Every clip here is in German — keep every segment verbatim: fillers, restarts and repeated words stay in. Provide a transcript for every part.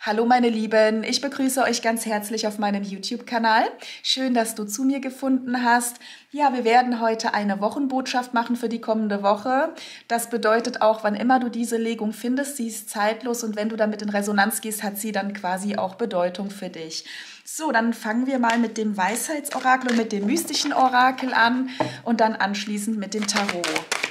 Hallo meine Lieben, ich begrüße euch ganz herzlich auf meinem YouTube-Kanal. Schön, dass du zu mir gefunden hast. Ja, wir werden heute eine Wochenbotschaft machen für die kommende Woche. Das bedeutet auch, wann immer du diese Legung findest, sie ist zeitlos und wenn du damit in Resonanz gehst, hat sie dann quasi auch Bedeutung für dich. So, dann fangen wir mal mit dem Weisheitsorakel und mit dem mystischen Orakel an und dann anschließend mit dem Tarot.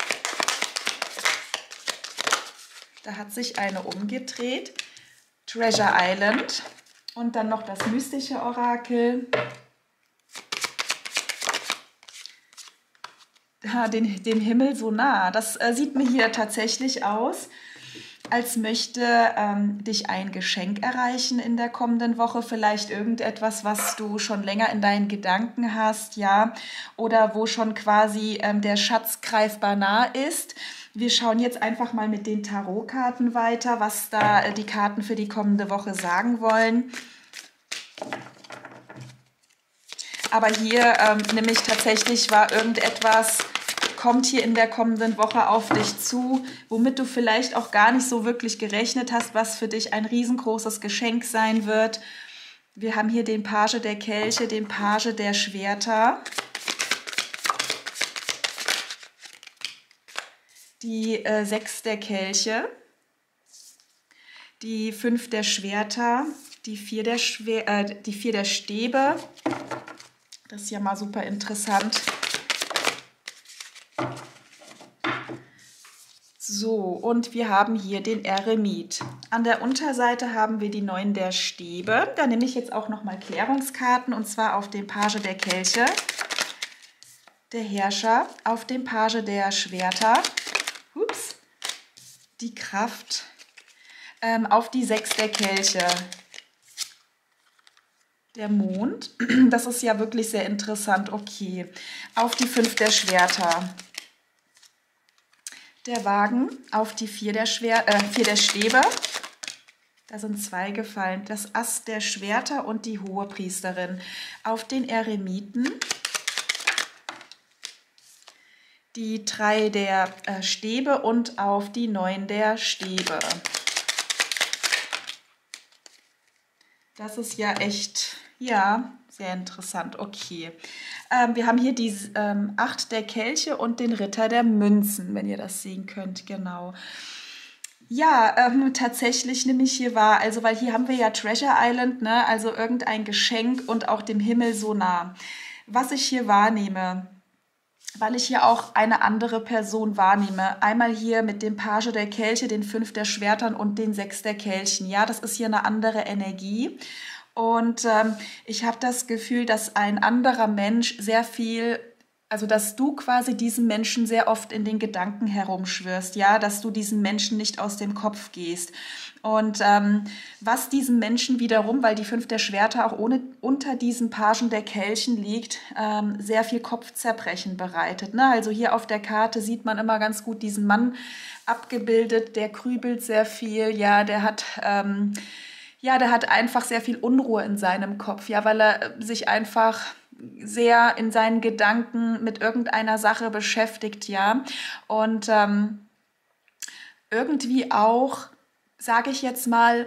Da hat sich eine umgedreht. Treasure Island und dann noch das mystische Orakel, ja, den, dem Himmel so nah. Das äh, sieht mir hier tatsächlich aus, als möchte ähm, dich ein Geschenk erreichen in der kommenden Woche, vielleicht irgendetwas, was du schon länger in deinen Gedanken hast, ja, oder wo schon quasi ähm, der Schatz greifbar nah ist. Wir schauen jetzt einfach mal mit den Tarotkarten weiter, was da äh, die Karten für die kommende Woche sagen wollen. Aber hier ähm, nämlich tatsächlich war irgendetwas, kommt hier in der kommenden Woche auf dich zu, womit du vielleicht auch gar nicht so wirklich gerechnet hast, was für dich ein riesengroßes Geschenk sein wird. Wir haben hier den Page der Kelche, den Page der Schwerter, die äh, sechs der Kelche, die fünf der Schwerter, die vier der, Schwer äh, die vier der Stäbe. Das ist ja mal super interessant. So, und wir haben hier den Eremit. An der Unterseite haben wir die neun der Stäbe. Da nehme ich jetzt auch nochmal Klärungskarten, und zwar auf den Page der Kelche, der Herrscher, auf den Page der Schwerter, ups, die Kraft, ähm, auf die sechs der Kelche, der Mond. Das ist ja wirklich sehr interessant, okay, auf die fünf der Schwerter, der Wagen, auf die vier der, Schwer äh, vier der Stäbe, da sind zwei gefallen, das Ass der Schwerter und die Hohepriesterin, auf den Eremiten, die drei der äh, Stäbe und auf die neun der Stäbe. Das ist ja echt, ja, sehr interessant, okay. Ähm, wir haben hier die ähm, acht der Kelche und den Ritter der Münzen, wenn ihr das sehen könnt, genau. Ja, ähm, tatsächlich nehme ich hier wahr, also weil hier haben wir ja Treasure Island, ne? Also irgendein Geschenk und auch dem Himmel so nah. Was ich hier wahrnehme, weil ich hier auch eine andere Person wahrnehme. Einmal hier mit dem Page der Kelche, den fünf der Schwertern und den sechs der Kelchen. Ja, das ist hier eine andere Energie. Und ähm, ich habe das Gefühl, dass ein anderer Mensch sehr viel, also dass du quasi diesem Menschen sehr oft in den Gedanken herumschwirrst, ja, dass du diesem Menschen nicht aus dem Kopf gehst. Und ähm, was diesem Menschen wiederum, weil die fünf der Schwerter auch ohne, unter diesen Pagen der Kelchen liegt, ähm, sehr viel Kopfzerbrechen bereitet. Ne? Also hier auf der Karte sieht man immer ganz gut diesen Mann abgebildet, der grübelt sehr viel, ja, der hat... Ähm, Ja, der hat einfach sehr viel Unruhe in seinem Kopf, ja, weil er sich einfach sehr in seinen Gedanken mit irgendeiner Sache beschäftigt, ja. Und ähm, irgendwie auch, sage ich jetzt mal,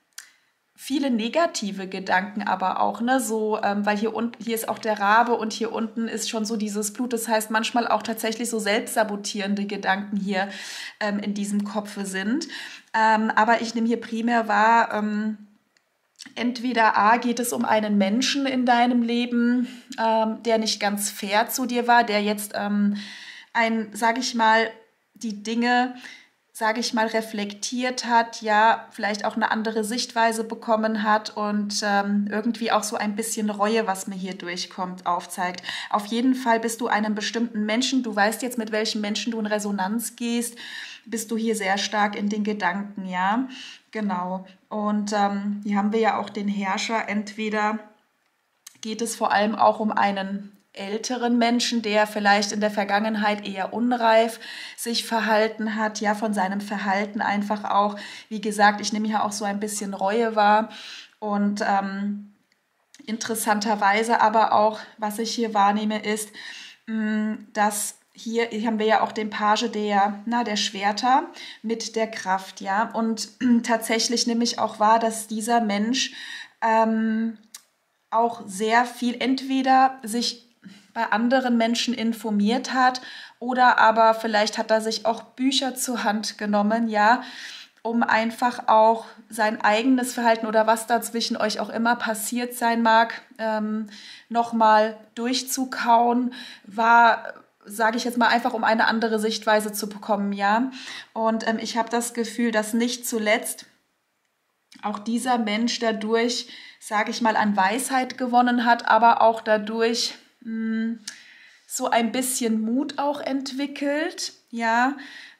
viele negative Gedanken aber auch, ne, so, ähm, weil hier unten, hier ist auch der Rabe und hier unten ist schon so dieses Blut, das heißt manchmal auch tatsächlich so selbstsabotierende Gedanken hier ähm, in diesem Kopf sind. Ähm, aber ich nehme hier primär wahr, ähm, entweder A, geht es um einen Menschen in deinem Leben, ähm, der nicht ganz fair zu dir war, der jetzt ähm, ein, sage ich mal, die Dinge, sage ich mal, reflektiert hat, ja, vielleicht auch eine andere Sichtweise bekommen hat und ähm, irgendwie auch so ein bisschen Reue, was mir hier durchkommt, aufzeigt. Auf jeden Fall bist du einem bestimmten Menschen, du weißt jetzt, mit welchem Menschen du in Resonanz gehst, bist du hier sehr stark in den Gedanken, ja, genau. Und ähm, hier haben wir ja auch den Herrscher, entweder geht es vor allem auch um einen älteren Menschen, der vielleicht in der Vergangenheit eher unreif sich verhalten hat, ja, von seinem Verhalten einfach auch, wie gesagt, ich nehme hier auch so ein bisschen Reue wahr und ähm, interessanterweise aber auch, was ich hier wahrnehme, ist, mh, dass hier, hier haben wir ja auch den Page der, na, der Schwerter mit der Kraft, ja. Und tatsächlich nehme ich auch wahr, dass dieser Mensch ähm, auch sehr viel entweder sich bei anderen Menschen informiert hat oder aber vielleicht hat er sich auch Bücher zur Hand genommen, ja, um einfach auch sein eigenes Verhalten oder was da zwischen euch auch immer passiert sein mag, ähm, nochmal durchzukauen, war, sage ich jetzt mal, einfach um eine andere Sichtweise zu bekommen, ja. Und ähm, ich habe das Gefühl, dass nicht zuletzt auch dieser Mensch dadurch, sage ich mal, an Weisheit gewonnen hat, aber auch dadurch mh, so ein bisschen Mut auch entwickelt, ja,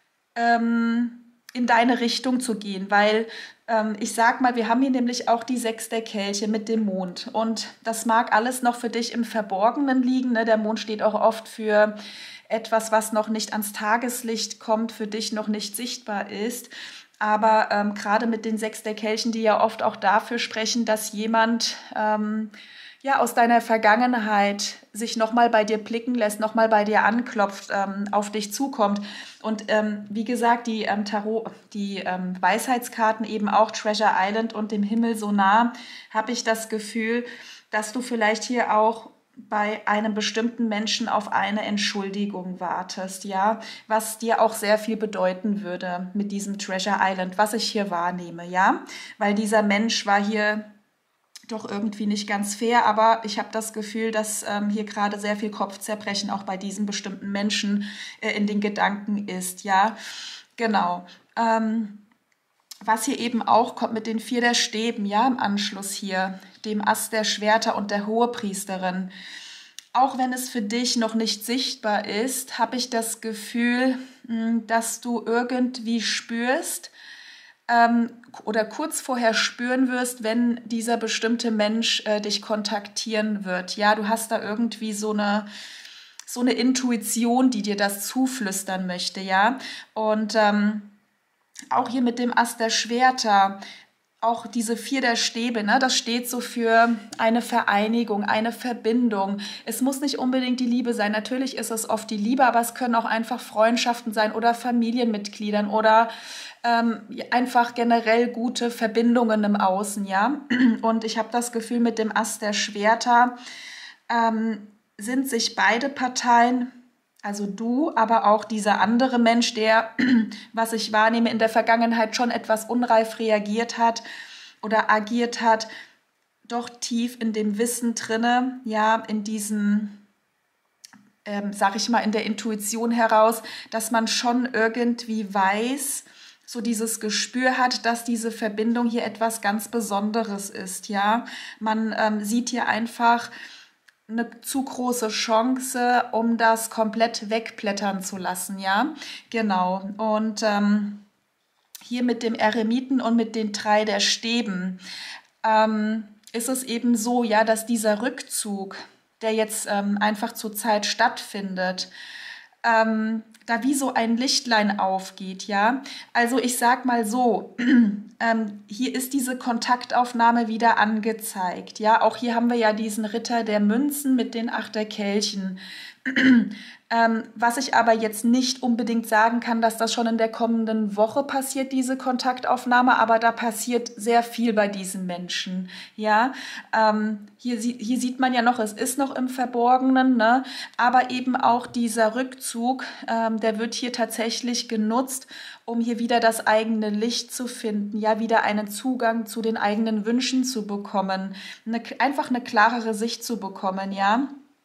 ähm, in deine Richtung zu gehen, weil ähm, ich sag mal, wir haben hier nämlich auch die Sechs der Kelche mit dem Mond und das mag alles noch für dich im Verborgenen liegen, ne? Der Mond steht auch oft für etwas, was noch nicht ans Tageslicht kommt, für dich noch nicht sichtbar ist. Aber ähm, gerade mit den Sechs der Kelchen, die ja oft auch dafür sprechen, dass jemand ähm, ja aus deiner Vergangenheit sich nochmal bei dir blicken lässt, nochmal bei dir anklopft, ähm, auf dich zukommt. Und ähm, wie gesagt, die ähm, Tarot, die ähm, Weisheitskarten eben auch Treasure Island und dem Himmel so nah, habe ich das Gefühl, dass du vielleicht hier auch bei einem bestimmten Menschen auf eine Entschuldigung wartest, ja, was dir auch sehr viel bedeuten würde mit diesem Treasure Island, was ich hier wahrnehme, ja, weil dieser Mensch war hier doch irgendwie nicht ganz fair, aber ich habe das Gefühl, dass ähm, hier gerade sehr viel Kopfzerbrechen auch bei diesem bestimmten Menschen äh, in den Gedanken ist, ja, genau. Ähm, was hier eben auch kommt mit den vier der Stäben, ja, im Anschluss hier, dem Ast der Schwerter und der Hohepriesterin. Auch wenn es für dich noch nicht sichtbar ist, habe ich das Gefühl, mh, dass du irgendwie spürst ähm, oder kurz vorher spüren wirst, wenn dieser bestimmte Mensch äh, dich kontaktieren wird. Ja, du hast da irgendwie so eine so eine Intuition, die dir das zuflüstern möchte, ja. Und ähm, auch hier mit dem Ast der Schwerter, auch diese vier der Stäbe, ne, das steht so für eine Vereinigung, eine Verbindung. Es muss nicht unbedingt die Liebe sein. Natürlich ist es oft die Liebe, aber es können auch einfach Freundschaften sein oder Familienmitgliedern oder ähm, einfach generell gute Verbindungen im Außen, ja. Und ich habe das Gefühl, mit dem Ast der Schwerter ähm, sind sich beide Parteien, also du, aber auch dieser andere Mensch, der, was ich wahrnehme, in der Vergangenheit schon etwas unreif reagiert hat oder agiert hat, doch tief in dem Wissen drinne, ja, in diesem, ähm, sag ich mal, in der Intuition heraus, dass man schon irgendwie weiß, so dieses Gespür hat, dass diese Verbindung hier etwas ganz Besonderes ist, ja. Man ähm, sieht hier einfach eine zu große Chance, um das komplett wegblättern zu lassen, ja, genau. Und ähm, hier mit dem Eremiten und mit den drei der Stäben ähm, ist es eben so, ja, dass dieser Rückzug, der jetzt ähm, einfach zur Zeit stattfindet, ähm, da wie so ein Lichtlein aufgeht, ja. Also ich sag mal so, ähm, hier ist diese Kontaktaufnahme wieder angezeigt, ja. Auch hier haben wir ja diesen Ritter der Münzen mit den acht der Kelchen. Ähm, was ich aber jetzt nicht unbedingt sagen kann, dass das schon in der kommenden Woche passiert, diese Kontaktaufnahme, aber da passiert sehr viel bei diesen Menschen, ja. Ähm, hier, hier sieht man ja noch, es ist noch im Verborgenen, ne? Aber eben auch dieser Rückzug, ähm, der wird hier tatsächlich genutzt, um hier wieder das eigene Licht zu finden, ja, wieder einen Zugang zu den eigenen Wünschen zu bekommen, eine, einfach eine klarere Sicht zu bekommen, ja.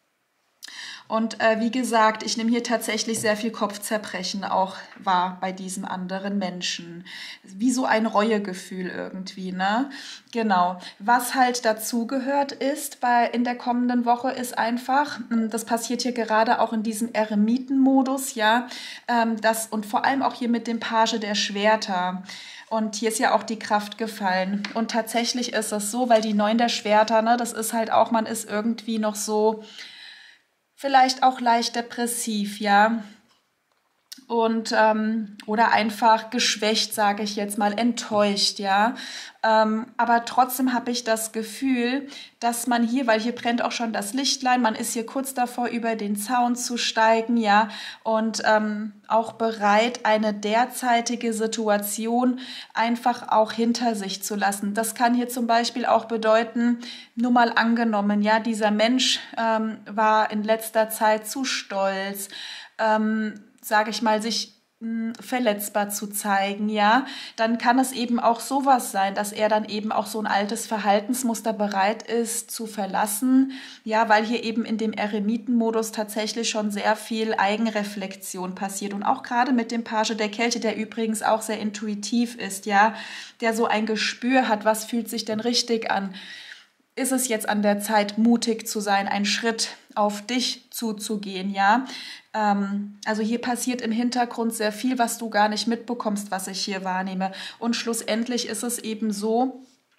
Und äh, wie gesagt, ich nehme hier tatsächlich sehr viel Kopfzerbrechen auch wahr bei diesem anderen Menschen. Wie so ein Reuegefühl irgendwie, ne? Genau. Was halt dazugehört ist bei, in der kommenden Woche ist einfach, das passiert hier gerade auch in diesem Eremitenmodus, ja, ähm, das, und vor allem auch hier mit dem Page der Schwerter. Und hier ist ja auch die Kraft gefallen. Und tatsächlich ist es so, weil die Neun der Schwerter, ne, das ist halt auch, man ist irgendwie noch so vielleicht auch leicht depressiv, ja. und ähm, oder einfach geschwächt, sage ich jetzt mal, enttäuscht, ja. Ähm, aber trotzdem habe ich das Gefühl, dass man hier, weil hier brennt auch schon das Lichtlein, man ist hier kurz davor, über den Zaun zu steigen, ja, und ähm, auch bereit, eine derzeitige Situation einfach auch hinter sich zu lassen. Das kann hier zum Beispiel auch bedeuten, nur mal angenommen, ja, dieser Mensch ähm, war in letzter Zeit zu stolz, ähm, sage ich mal, sich mh, verletzbar zu zeigen, ja, dann kann es eben auch sowas sein, dass er dann eben auch so ein altes Verhaltensmuster bereit ist zu verlassen, ja, weil hier eben in dem Eremitenmodus tatsächlich schon sehr viel Eigenreflexion passiert und auch gerade mit dem Page der Kelche, der übrigens auch sehr intuitiv ist, ja, der so ein Gespür hat, was fühlt sich denn richtig an. Ist es jetzt an der Zeit, mutig zu sein, einen Schritt auf dich zuzugehen, ja? Ähm, also hier passiert im Hintergrund sehr viel, was du gar nicht mitbekommst, was ich hier wahrnehme. Und schlussendlich ist es eben so,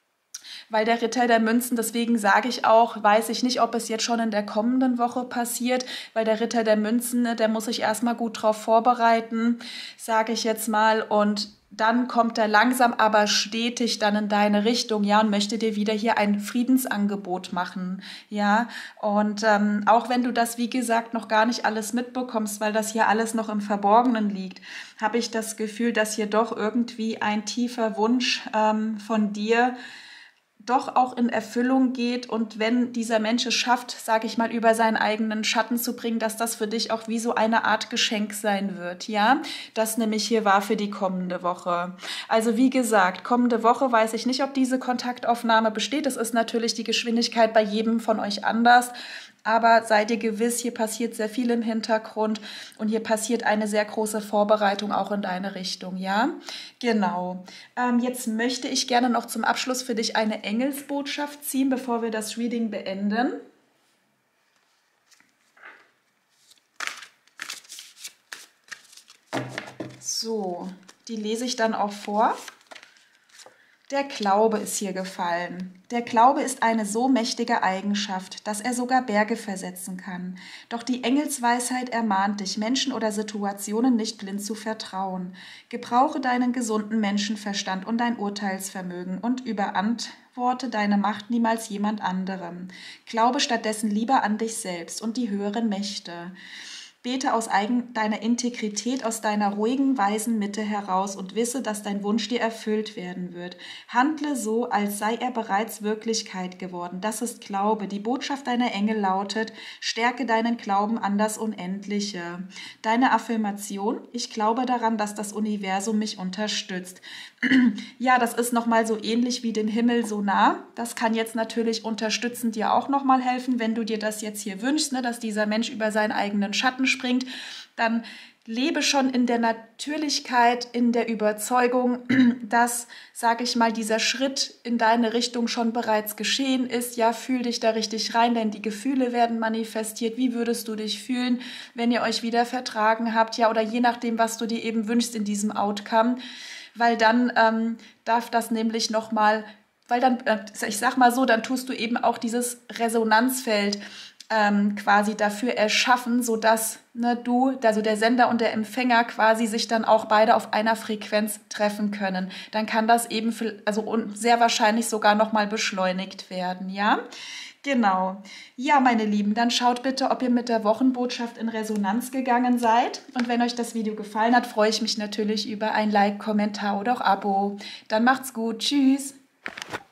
weil der Ritter der Münzen, deswegen sage ich auch, weiß ich nicht, ob es jetzt schon in der kommenden Woche passiert, weil der Ritter der Münzen, ne, der muss sich erstmal gut drauf vorbereiten, sage ich jetzt mal, und dann kommt er langsam, aber stetig dann in deine Richtung, ja, und möchte dir wieder hier ein Friedensangebot machen, ja. Und ähm, auch wenn du das, wie gesagt, noch gar nicht alles mitbekommst, weil das hier alles noch im Verborgenen liegt, habe ich das Gefühl, dass hier doch irgendwie ein tiefer Wunsch ähm, von dir doch auch in Erfüllung geht und wenn dieser Mensch es schafft, sage ich mal, über seinen eigenen Schatten zu bringen, dass das für dich auch wie so eine Art Geschenk sein wird, ja? Das nämlich hier war für die kommende Woche. Also wie gesagt, kommende Woche weiß ich nicht, ob diese Kontaktaufnahme besteht. Es ist natürlich die Geschwindigkeit bei jedem von euch anders. Aber seid ihr gewiss, hier passiert sehr viel im Hintergrund und hier passiert eine sehr große Vorbereitung auch in deine Richtung, ja? Genau. Ähm, jetzt möchte ich gerne noch zum Abschluss für dich eine Engelsbotschaft ziehen, bevor wir das Reading beenden. So, die lese ich dann auch vor. Der Glaube ist hier gefallen. Der Glaube ist eine so mächtige Eigenschaft, dass er sogar Berge versetzen kann. Doch die Engelsweisheit ermahnt dich, Menschen oder Situationen nicht blind zu vertrauen. Gebrauche deinen gesunden Menschenverstand und dein Urteilsvermögen und überantworte deine Macht niemals jemand anderem. Glaube stattdessen lieber an dich selbst und die höheren Mächte. Bete aus eigen, deiner Integrität, aus deiner ruhigen, weisen Mitte heraus und wisse, dass dein Wunsch dir erfüllt werden wird. Handle so, als sei er bereits Wirklichkeit geworden. Das ist Glaube. Die Botschaft deiner Engel lautet, stärke deinen Glauben an das Unendliche. Deine Affirmation, ich glaube daran, dass das Universum mich unterstützt. Ja, das ist nochmal so ähnlich wie dem Himmel so nah. Das kann jetzt natürlich unterstützend dir auch nochmal helfen, wenn du dir das jetzt hier wünschst, ne, dass dieser Mensch über seinen eigenen Schatten springt, dann lebe schon in der Natürlichkeit, in der Überzeugung, dass, sage ich mal, dieser Schritt in deine Richtung schon bereits geschehen ist. Ja, fühl dich da richtig rein, denn die Gefühle werden manifestiert. Wie würdest du dich fühlen, wenn ihr euch wieder vertragen habt? Ja, oder je nachdem, was du dir eben wünschst in diesem Outcome. Weil dann ähm, darf das nämlich nochmal, weil dann, äh, ich sag mal so, dann tust du eben auch dieses Resonanzfeld ähm, quasi dafür erschaffen, sodass ne, du, also der Sender und der Empfänger quasi sich dann auch beide auf einer Frequenz treffen können. Dann kann das eben, für, also und sehr wahrscheinlich sogar nochmal beschleunigt werden, ja? Genau. Ja, meine Lieben, dann schaut bitte, ob ihr mit der Wochenbotschaft in Resonanz gegangen seid. Und wenn euch das Video gefallen hat, freue ich mich natürlich über ein Like, Kommentar oder auch Abo. Dann macht's gut. Tschüss.